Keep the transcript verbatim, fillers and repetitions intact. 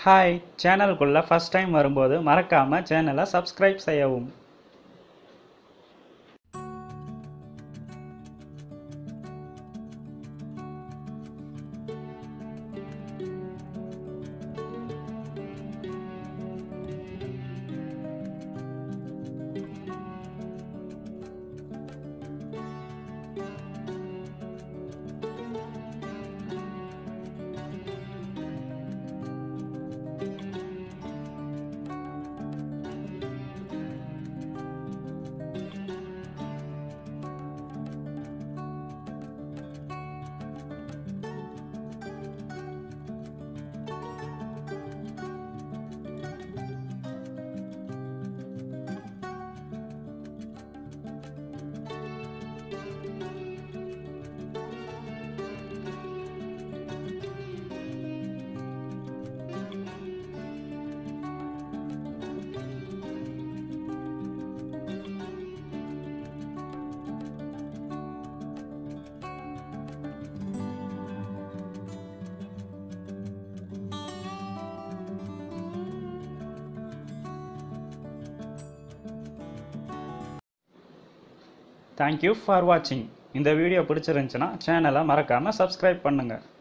Hi, சேனலுக்குள்ள first time வரும்போது மறக்காம சேனலை சப்ஸ்கிரைப் செய்யவும். தேங்க்யூ ஃபார் வாட்சிங். இந்த வீடியோ பிடிச்சிருந்துச்சுன்னா சேனலை மறக்காம சப்ஸ்கிரைப் பண்ணுங்க.